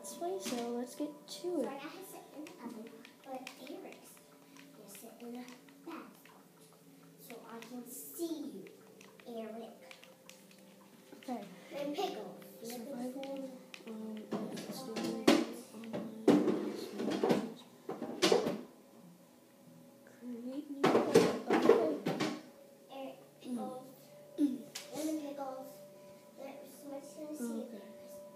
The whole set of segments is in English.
Let's Play, so let's get to So it. I have to sit in the oven, but Eric's going to sit in the bath so I can see you, Eric. Okay. And pickles. Survival. Let's do create new. Okay. Eric, pickles. Lemon pickles. Somebody's going to see Okay.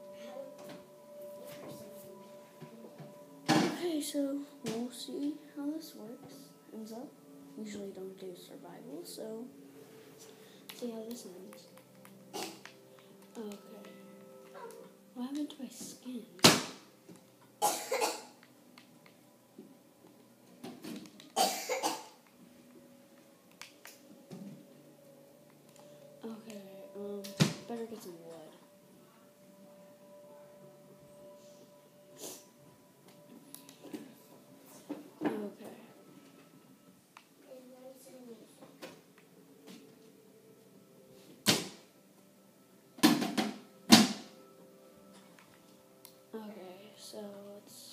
it. Okay, so we'll see how this ends up. Usually don't do survival, so see how this ends. Okay. What happened to my skin? Okay, better get some wood. Okay. Okay, so let's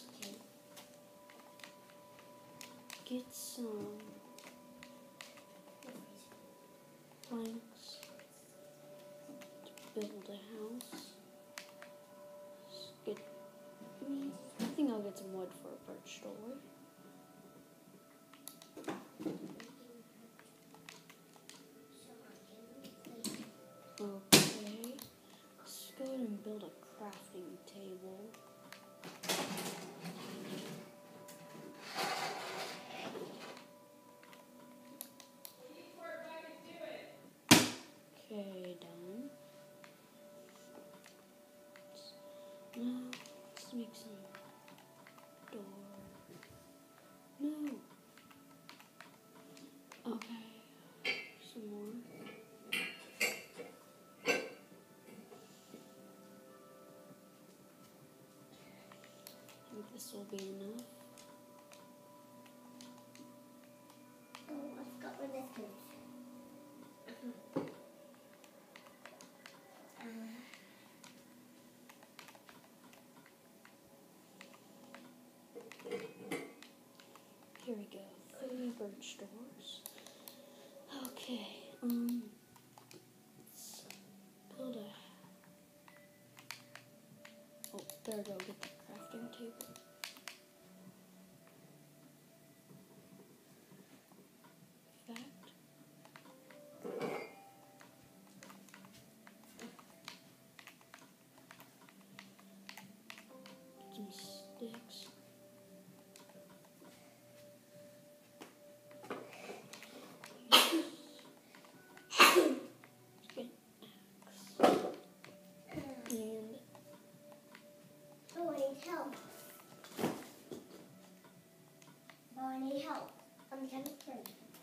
get some planks to build a house. I think I'll get some wood for a birch door. Okay, let's go ahead and build a crafting table. Okay, done. Now, let's make some door. No. Okay, some more. I think this will be enough. Oh, I forgot where this goes. Here we go. 3 birch doors. Okay, let's build a. Oh, there we go. Get the crafting table. Fact. Some sticks. Oh, I need help. Oh, I need help. I'm kind of afraid.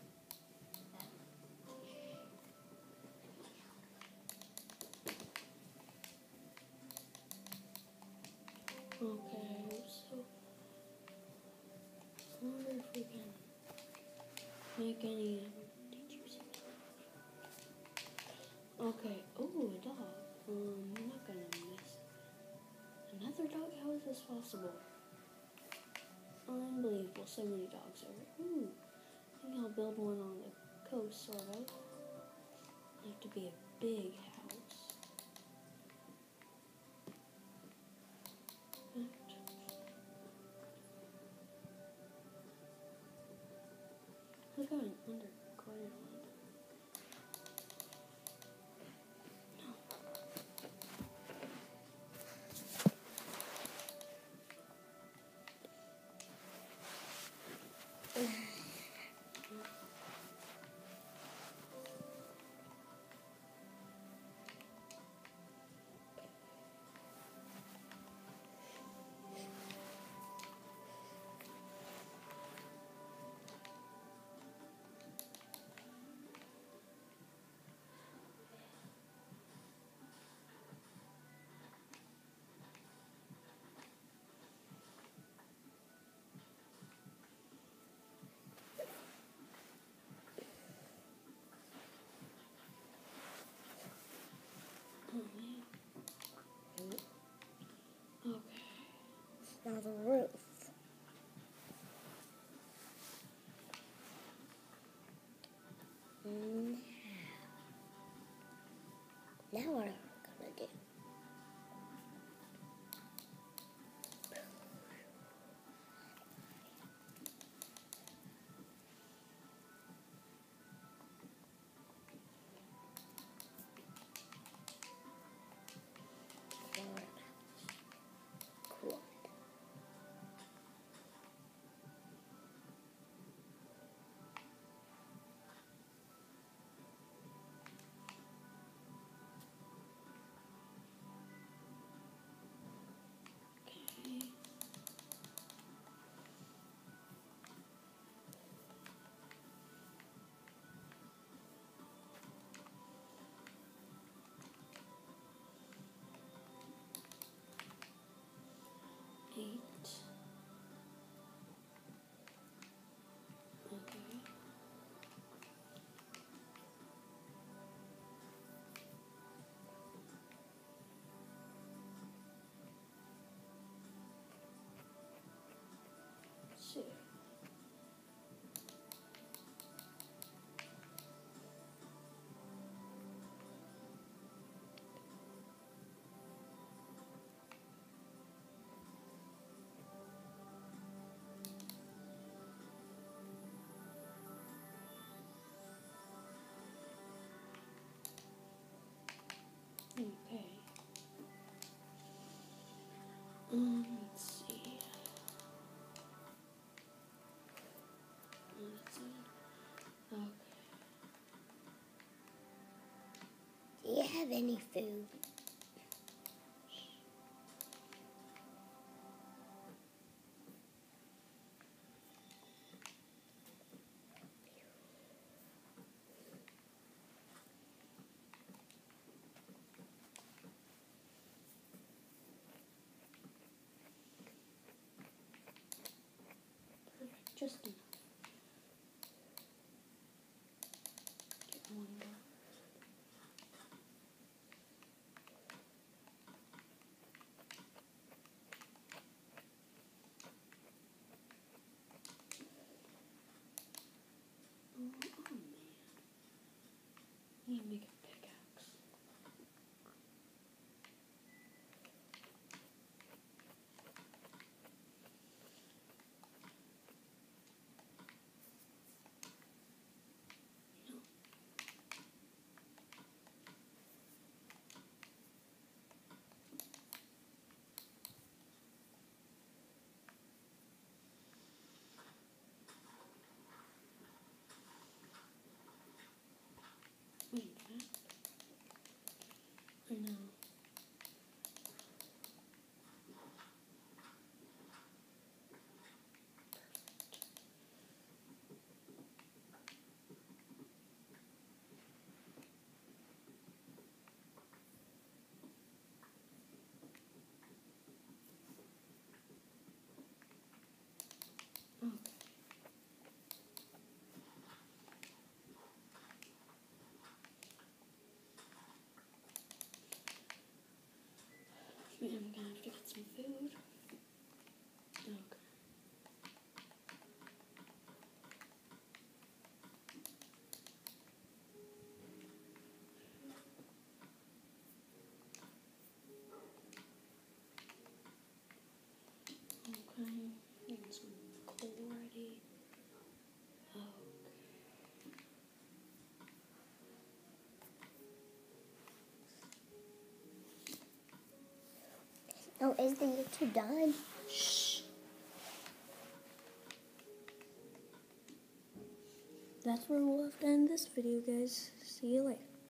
Okay, so I wonder if we can make any teachers. Okay, oh, a dog. I'm not gonna miss it. Another dog? How is this possible? Unbelievable, so many dogs are. Ooh, I think I'll build one on the coast, sort of. Have to be a big house. Look at an underground one. Now the roof. Now what are we gonna do? Cool. Okay. Eight. Okay. Six. Okay. Let's see. Let's see. Okay. Do you have any food? Perfect. Just enough. Get one more. Oh man. I need to make a pickaxe. No. Wait, that? I know. Okay. I'm gonna have to get some food. Okay. Okay. Getting some coal ready. Okay. Oh, is the YouTube done? Shh. That's where we'll have to end this video, guys. See you later.